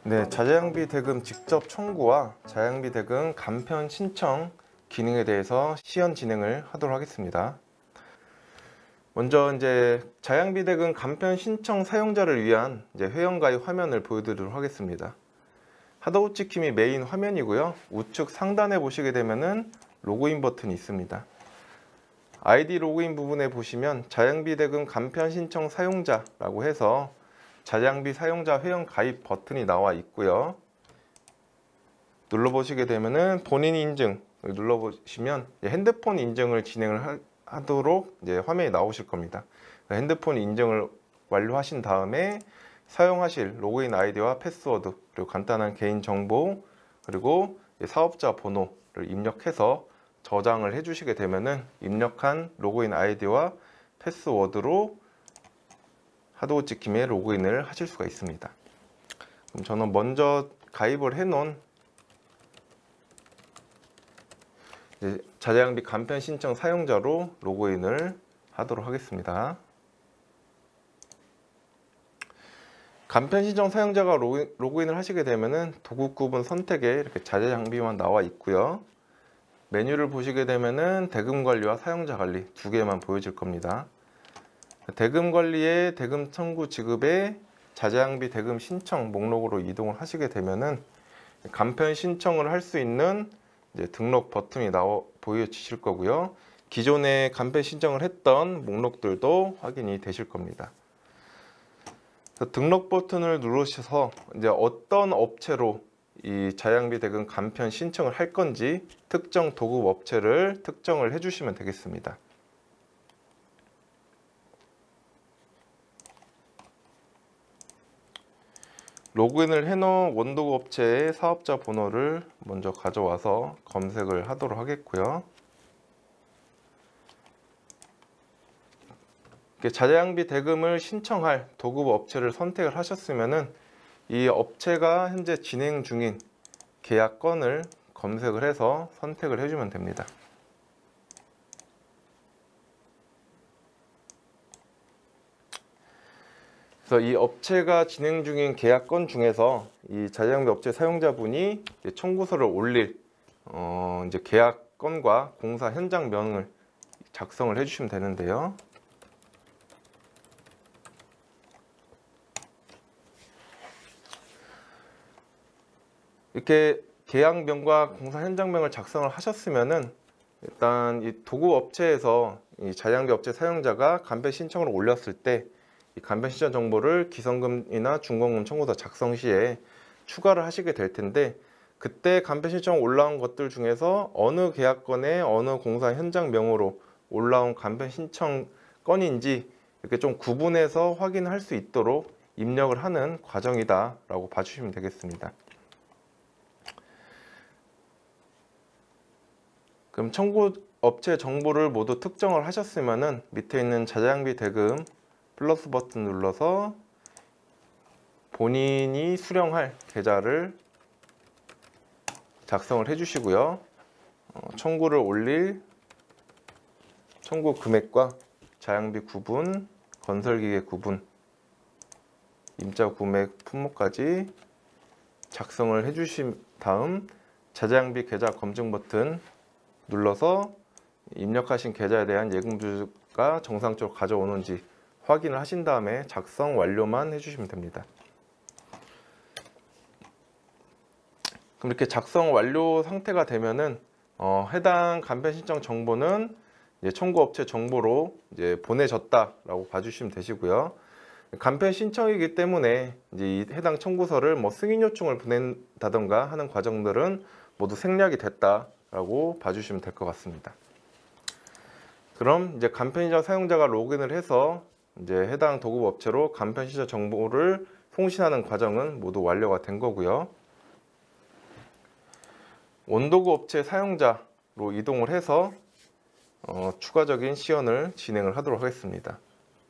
네, 자재장비 대금 직접 청구와 자장비 대금 간편 신청 기능에 대해서 시연 진행을 하도록 하겠습니다. 먼저 자장비 대금 간편 신청 사용자를 위한 회원가입 화면을 보여드리도록 하겠습니다. 하드오 찍힘이 메인 화면이고요. 우측 상단에 보시게 되면은 로그인 버튼이 있습니다. 아이디 로그인 부분에 보시면 자장비 대금 간편 신청 사용자라고 해서 자장비 사용자 회원 가입 버튼이 나와 있고요. 눌러보시게 되면은 본인 인증을 눌러보시면 핸드폰 인증을 진행을 하도록 화면이 나오실 겁니다. 핸드폰 인증을 완료하신 다음에 사용하실 로그인 아이디와 패스워드, 그리고 간단한 개인정보, 그리고 사업자 번호를 입력해서 저장을 해주시게 되면은 입력한 로그인 아이디와 패스워드로 하드오 찍힘에 로그인을 하실 수가 있습니다. 그럼 저는 먼저 가입을 해놓은 자재장비 간편 신청 사용자로 로그인을 하도록 하겠습니다. 간편 신청 사용자가 로그인을 하시게 되면은 도구 구분 선택에 이렇게 자재장비만 나와 있고요. 메뉴를 보시게 되면은 대금 관리와 사용자 관리 두 개만 보여질 겁니다. 대금 관리에 대금 청구 지급에 자재장비 대금 신청 목록으로 이동을 하시게 되면은 간편 신청을 할 수 있는 등록 버튼이 보여지실 거고요. 기존에 간편 신청을 했던 목록들도 확인이 되실 겁니다. 등록 버튼을 누르셔서 어떤 업체로 이 자장비 대금 간편 신청을 할 건지 특정 도급 업체를 특정을 해주시면 되겠습니다. 로그인을 해놓은 원도구 업체의 사업자 번호를 먼저 가져와서 검색을 하도록 하겠고요. 자재장비 대금을 신청할 도급 업체를 선택을 하셨으면은 이 업체가 현재 진행 중인 계약 건을 검색을 해서 선택을 해주면 됩니다. 그래서 이 업체가 진행 중인 계약 건 중에서 이 자재장비 업체 사용자분이 청구서를 올릴 계약 건과 공사 현장명을 작성을 해주시면 되는데요. 이렇게 계약명과 공사 현장명을 작성을 하셨으면은 일단 이 도구 업체에서 이 자재장비 업체 사용자가 간편 신청을 올렸을 때 이 간편 신청 정보를 기성금이나 준공금 청구서 작성 시에 추가를 하시게 될 텐데, 그때 간편 신청 올라온 것들 중에서 어느 계약건에 어느 공사 현장명으로 올라온 간편 신청 건인지 이렇게 좀 구분해서 확인할 수 있도록 입력을 하는 과정이다 라고 봐주시면 되겠습니다. 그럼 청구 업체 정보를 모두 특정을 하셨으면은 밑에 있는 자재장비 대금 플러스 버튼 눌러서 본인이 수령할 계좌를 작성을 해주시고요. 청구를 올릴 청구 금액과 자장비 구분, 건설기계 구분, 임자 구매 품목까지 작성을 해주신 다음 자재장비 계좌 검증 버튼 눌러서 입력하신 계좌에 대한 예금주가 정상적으로 가져오는지 확인을 하신 다음에 작성 완료만 해주시면 됩니다. 그럼 이렇게 작성 완료 상태가 되면은 해당 간편 신청 정보는 청구업체 정보로 보내졌다라고 봐주시면 되시고요. 간편 신청이기 때문에 이 해당 청구서를 승인 요청을 보낸다던가 하는 과정들은 모두 생략이 됐다라고 봐주시면 될 것 같습니다. 그럼 간편 신청 사용자가 로그인을 해서 해당 도급 업체로 간편 신청 정보를 송신하는 과정은 모두 완료가 된 거고요. 원도구 업체 사용자로 이동을 해서 추가적인 시연을 진행을 하도록 하겠습니다.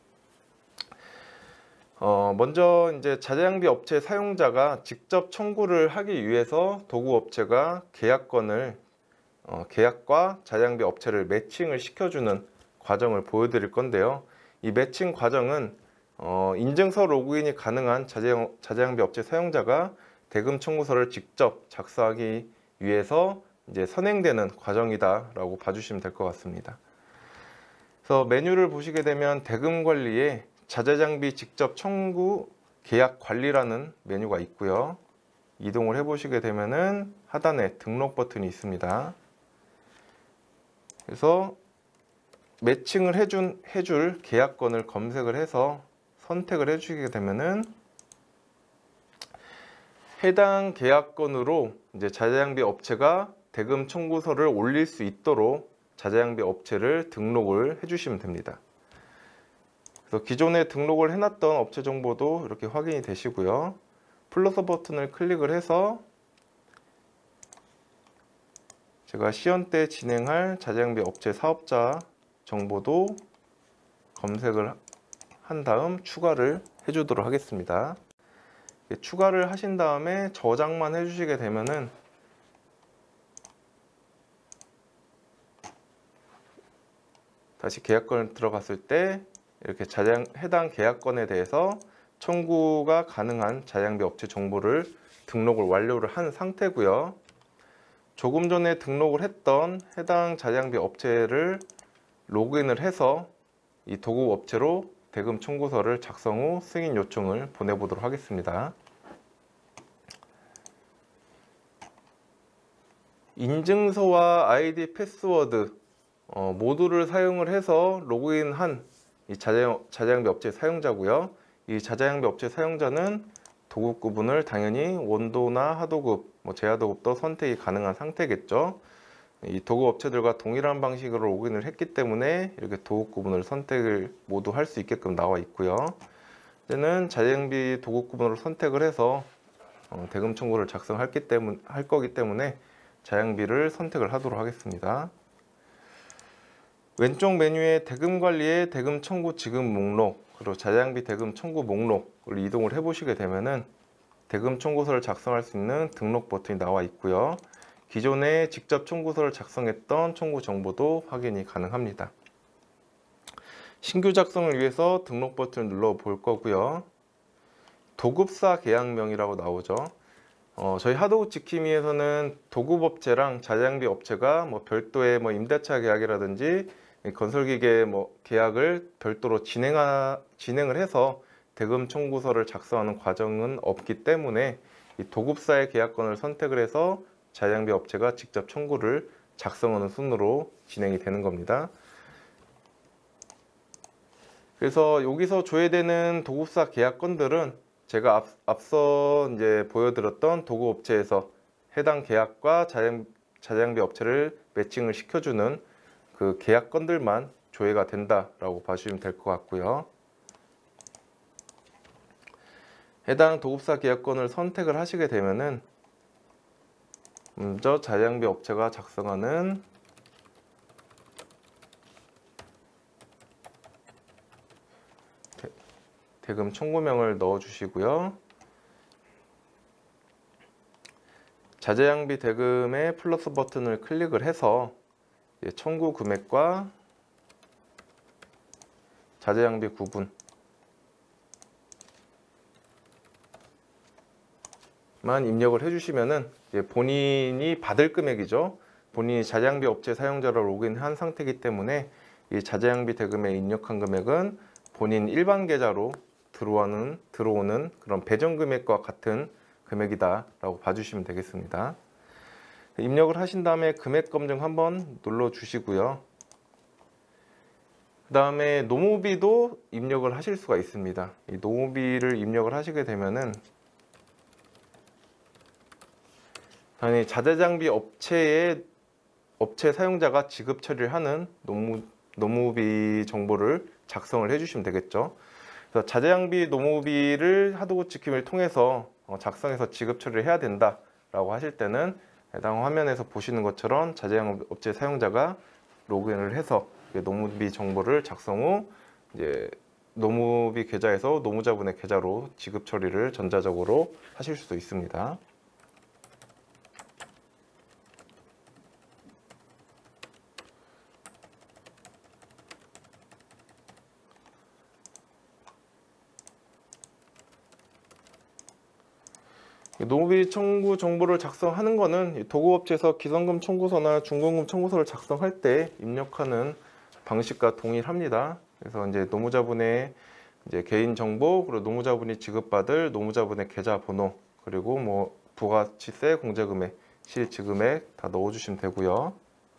먼저 자재장비 업체 사용자가 직접 청구를 하기 위해서 도구 업체가 계약건을 계약과 자재장비 업체를 매칭을 시켜주는 과정을 보여드릴 건데요. 이 매칭 과정은 인증서 로그인이 가능한 자재장비 업체 사용자가 대금 청구서를 직접 작성하기 위해서 이제 선행되는 과정이다라고 봐주시면 될 것 같습니다. 그래서 메뉴를 보시게 되면 대금 관리에 자재장비 직접 청구 계약 관리라는 메뉴가 있고요. 이동을 해보시게 되면은 하단에 등록 버튼이 있습니다. 그래서 매칭을 해줄 계약건을 검색을 해서 선택을 해주시게 되면은 해당 계약건으로 이제 자재장비 업체가 대금 청구서를 올릴 수 있도록 자재장비 업체를 등록을 해주시면 됩니다. 그래서 기존에 등록을 해놨던 업체 정보도 이렇게 확인이 되시고요. 플러스 버튼을 클릭을 해서 제가 시연 때 진행할 자재장비 업체 사업자 정보도 검색을 한 다음 추가를 해주도록 하겠습니다. 추가를 하신 다음에 저장만 해주시게 되면은 다시 계약건을 들어갔을 때 이렇게 해당 계약건에 대해서 청구가 가능한 자재장비 업체 정보를 등록을 완료를 한 상태고요. 조금 전에 등록을 했던 해당 자재장비 업체를 로그인을 해서 이 도급 업체로 대금 청구서를 작성 후 승인 요청을 보내보도록 하겠습니다. 인증서와 아이디 패스워드 모두를 사용을 해서 로그인한 이 자재장비 업체 사용자고요. 이 자재장비 업체 사용자는 도급 구분을 당연히 원도나 하도급, 제하도급도 선택이 가능한 상태겠죠. 이 도급 업체들과 동일한 방식으로 로그인을 했기 때문에 이렇게 도급 구분을 선택을 모두 할 수 있게끔 나와 있고요. 이제는 자재장비 도급 구분으로 선택을 해서 대금 청구를 작성할 거기 때문에 자재장비를 선택을 하도록 하겠습니다. 왼쪽 메뉴에 대금 관리의 대금 청구 지급 목록, 그리고 자재장비 대금 청구 목록을 이동을 해 보시게 되면은 대금 청구서를 작성할 수 있는 등록 버튼이 나와 있고요. 기존에 직접 청구서를 작성했던 청구 정보도 확인이 가능합니다. 신규 작성을 위해서 등록 버튼을 눌러 볼 거고요. 도급사 계약명이라고 나오죠. 저희 하도급 지킴이에서는 도급업체랑 자재장비 업체가 별도의 임대차 계약이라든지 건설기계 계약을 별도로 진행을 해서 대금 청구서를 작성하는 과정은 없기 때문에 이 도급사의 계약건을 선택을 해서 자재장비 업체가 직접 청구를 작성하는 순으로 진행이 되는 겁니다. 그래서 여기서 조회되는 도급사 계약건들은 제가 앞서 이제 보여드렸던 도급업체에서 해당 계약과 자재장비 업체를 매칭을 시켜주는 그 계약건들만 조회가 된다라고 봐주시면 될 것 같고요. 해당 도급사 계약건을 선택을 하시게 되면은 먼저 자재장비 업체가 작성하는 대금 청구명을 넣어 주시고요. 자재장비 대금의 플러스 버튼을 클릭을 해서 청구 금액과 자재장비 구분만 입력을 해주시면은 본인이 받을 금액이죠. 본인이 자재장비 업체 사용자로 로그인한 상태이기 때문에 이 자재장비 대금에 입력한 금액은 본인 일반 계좌로 들어오는 그런 배정 금액과 같은 금액이다라고 봐주시면 되겠습니다. 입력을 하신 다음에 금액 검증 한번 눌러 주시고요. 그 다음에 노무비도 입력을 하실 수가 있습니다. 이 노무비를 입력을 하시게 되면은 당연히 자재장비 업체 사용자가 지급 처리를 하는 노무비 정보를 작성을 해주시면 되겠죠. 그래서 자재장비 노무비를 하도급 지킴을 통해서 작성해서 지급 처리를 해야 된다라고 하실 때는 해당 화면에서 보시는 것처럼 자재장비 업체 사용자가 로그인을 해서 노무비 정보를 작성 후 이제 노무비 계좌에서 노무자분의 계좌로 지급 처리를 전자적으로 하실 수도 있습니다. 노무비 청구 정보를 작성하는 거는 도구업체에서 기성금 청구서나 중공금 청구서를 작성할 때 입력하는 방식과 동일합니다. 그래서 이제 노무자분의 이제 개인 정보, 그리고 노무자분이 지급받을 노무자분의 계좌 번호, 그리고 뭐 부가치세, 공제금액, 실지금액 다 넣어주시면 되고요.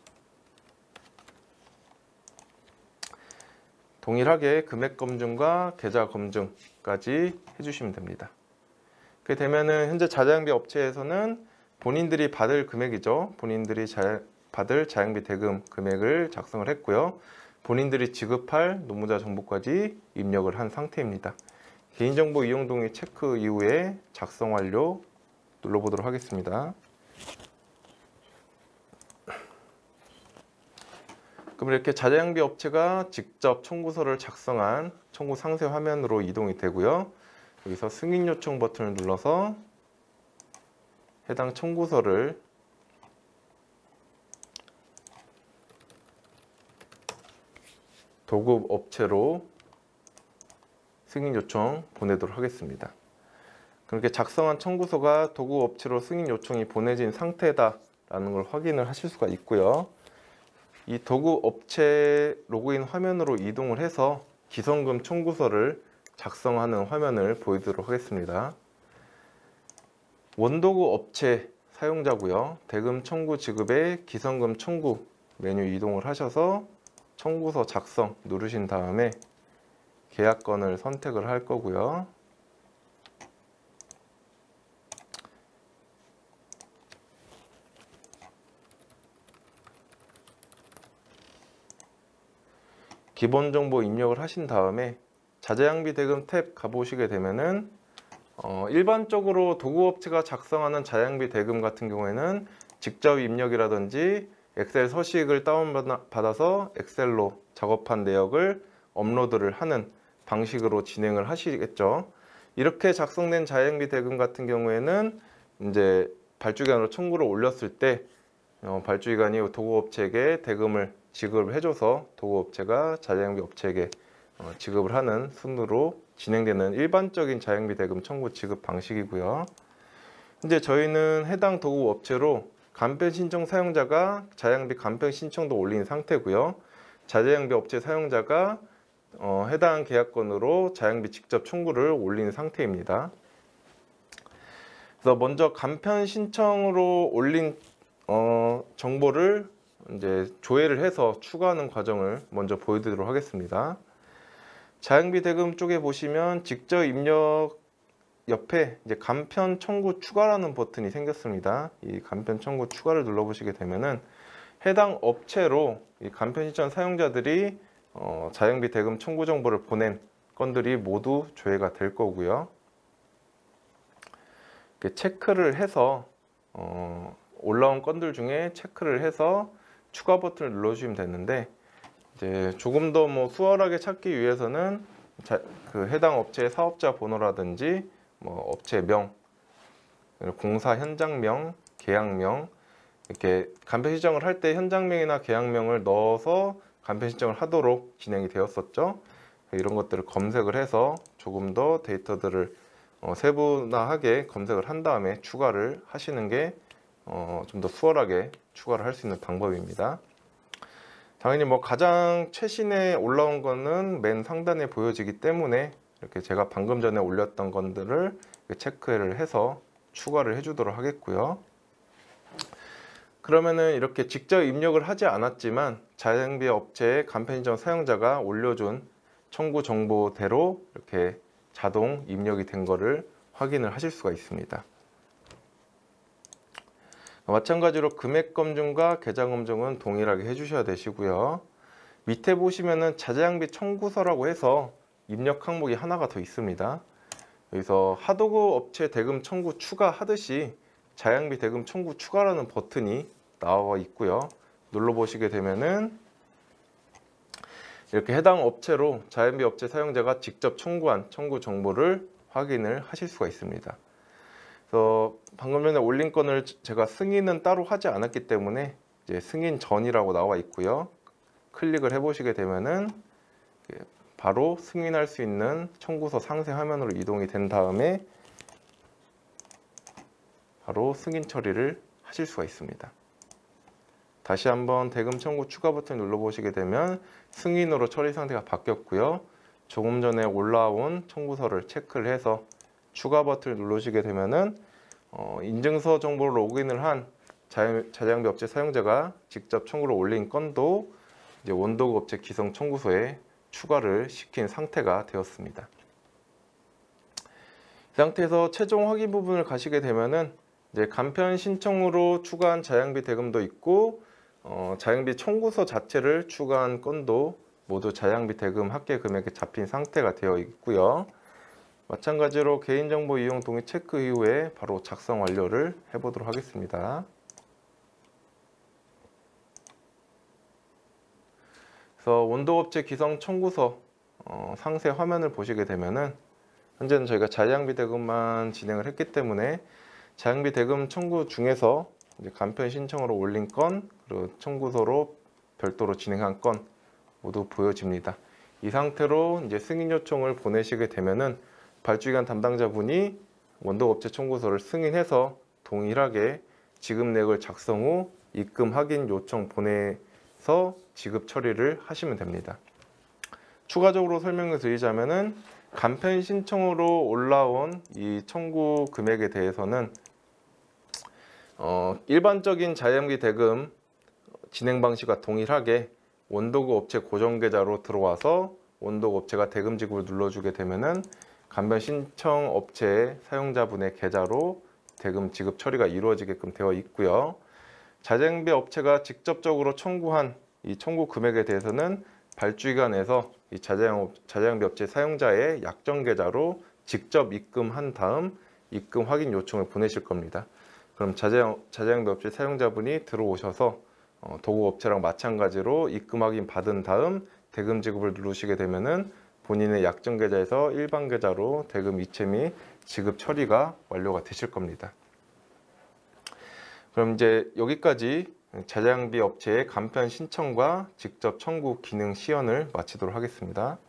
동일하게 금액 검증과 계좌 검증까지 해주시면 됩니다. 그렇게 되면은 현재 자재장비 업체에서는 본인들이 받을 금액이죠. 본인들이 받을 자양비 대금 금액을 작성을 했고요. 본인들이 지급할 노무자 정보까지 입력을 한 상태입니다. 개인정보 이용 동의 체크 이후에 작성 완료 눌러보도록 하겠습니다. 그럼 이렇게 자재장비 업체가 직접 청구서를 작성한 청구 상세 화면으로 이동이 되고요. 여기서 승인 요청 버튼을 눌러서 해당 청구서를 도급 업체로 승인 요청 보내도록 하겠습니다. 그렇게 작성한 청구서가 도급 업체로 승인 요청이 보내진 상태다라는 걸 확인을 하실 수가 있고요. 이 도급 업체 로그인 화면으로 이동을 해서 기성금 청구서를 작성하는 화면을 보여드리도록 하겠습니다. 원도구 업체 사용자고요. 대금 청구 지급에 기성금 청구 메뉴 이동을 하셔서 청구서 작성 누르신 다음에 계약건을 선택을 할 거고요. 기본 정보 입력을 하신 다음에 자재장비 대금 탭 가보시게 되면은 일반적으로 도구업체가 작성하는 자재장비 대금 같은 경우에는 직접 입력이라든지 엑셀 서식을 다운받아서 엑셀로 작업한 내역을 업로드를 하는 방식으로 진행을 하시겠죠. 이렇게 작성된 자재장비 대금 같은 경우에는 이제 발주기관으로 청구를 올렸을 때 발주기관이 도구업체에게 대금을 지급을 해줘서 도구업체가 자재장비 업체에게 지급을 하는 순으로 진행되는 일반적인 자재장비 대금 청구 지급 방식이고요. 이제 저희는 해당 도구업체로 간편 신청 사용자가 자재장비 간편 신청도 올린 상태고요. 자재장비 업체 사용자가 해당 계약건으로 자재장비 직접 청구를 올린 상태입니다. 그래서 먼저 간편 신청으로 올린 정보를 이제 조회를 해서 추가하는 과정을 먼저 보여드리도록 하겠습니다. 자양비 대금 쪽에 보시면 직접 입력 옆에 이제 간편 청구 추가라는 버튼이 생겼습니다. 이 간편 청구 추가를 눌러보시게 되면은 해당 업체로 이 간편 신청 사용자들이 자양비 대금 청구 정보를 보낸 건들이 모두 조회가 될 거고요. 이렇게 체크를 해서 올라온 건들 중에 체크를 해서 추가 버튼을 눌러주시면 되는데, 이제 조금 더 수월하게 찾기 위해서는 그 해당 업체의 사업자 번호라든지 업체명, 공사 현장명, 계약명, 이렇게 간편 신청을 할 때 현장명이나 계약명을 넣어서 간편 신청을 하도록 진행이 되었었죠. 이런 것들을 검색을 해서 조금 더 데이터들을 세분화하게 검색을 한 다음에 추가를 하시는 게 좀 더 수월하게 추가를 할 수 있는 방법입니다. 당연히 가장 최신에 올라온 거는 맨 상단에 보여지기 때문에 이렇게 제가 방금 전에 올렸던 것들을 체크를 해서 추가를 해주도록 하겠고요. 그러면은 이렇게 직접 입력을 하지 않았지만 자재장비 업체의 간편 신청 사용자가 올려준 청구 정보대로 이렇게 자동 입력이 된 거를 확인을 하실 수가 있습니다. 마찬가지로 금액 검증과 계좌 검증은 동일하게 해주셔야 되시고요. 밑에 보시면은 자재장비 청구서라고 해서 입력 항목이 하나가 더 있습니다. 여기서 하도급 업체 대금 청구 추가하듯이 자재장비 대금 청구 추가라는 버튼이 나와 있고요. 눌러보시게 되면은 이렇게 해당 업체로 자재장비 업체 사용자가 직접 청구한 청구 정보를 확인을 하실 수가 있습니다. 그래서 방금 전에 올린 건을 제가 승인은 따로 하지 않았기 때문에 이제 승인 전이라고 나와 있고요. 클릭을 해보시게 되면은 바로 승인할 수 있는 청구서 상세 화면으로 이동이 된 다음에 바로 승인 처리를 하실 수가 있습니다. 다시 한번 대금 청구 추가 버튼을 눌러보시게 되면 승인으로 처리 상태가 바뀌었고요. 조금 전에 올라온 청구서를 체크를 해서 추가 버튼을 누르시게 되면은 인증서 정보로 로그인을 한 자재장비 업체 사용자가 직접 청구를 올린 건도 이제 원도급 업체 기성 청구서에 추가를 시킨 상태가 되었습니다. 이 상태에서 최종 확인 부분을 가시게 되면은 이제 간편 신청으로 추가한 자양비 대금도 있고 자양비 청구서 자체를 추가한 건도 모두 자양비 대금 합계 금액에 잡힌 상태가 되어 있고요. 마찬가지로 개인정보 이용 동의 체크 이후에 바로 작성 완료를 해보도록 하겠습니다. 그래서 원도업체 기성 청구서 상세 화면을 보시게 되면은 현재는 저희가 자양비 대금만 진행을 했기 때문에 자양비 대금 청구 중에서 이제 간편 신청으로 올린 건 그리고 청구서로 별도로 진행한 건 모두 보여집니다. 이 상태로 이제 승인 요청을 보내시게 되면은 발주기관 담당자분이 원도업체 청구서를 승인해서 동일하게 지급 내역을 작성 후 입금 확인 요청 보내서 지급 처리를 하시면 됩니다. 추가적으로 설명을 드리자면은 간편 신청으로 올라온 이 청구 금액에 대해서는 일반적인 자양비 대금 진행 방식과 동일하게 원도급 업체 고정 계좌로 들어와서 원도급 업체가 대금 지급을 눌러주게 되면은 간편 신청 업체의 사용자분의 계좌로 대금 지급 처리가 이루어지게끔 되어 있고요. 자재장비 업체가 직접적으로 청구한 이 청구 금액에 대해서는 발주기관에서 이 자재장비 업체 사용자의 약정 계좌로 직접 입금한 다음 입금 확인 요청을 보내실 겁니다. 그럼 자재장비 업체 사용자분이 들어오셔서 도구업체랑 마찬가지로 입금 확인 받은 다음 대금 지급을 누르시게 되면은 본인의 약정 계좌에서 일반 계좌로 대금 이체 및 지급 처리가 완료가 되실 겁니다. 그럼 이제 여기까지 자재장비 업체의 간편 신청과 직접 청구 기능 시연을 마치도록 하겠습니다.